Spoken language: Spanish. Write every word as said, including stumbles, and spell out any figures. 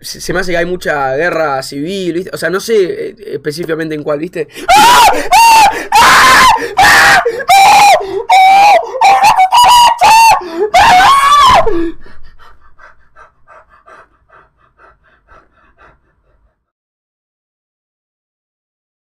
se, se me hace que hay mucha guerra civil, ¿viste? O sea, no sé eh, específicamente en cuál, ¿viste? ¡Ah! ¡Ah! ¡Ah! ¡Ah!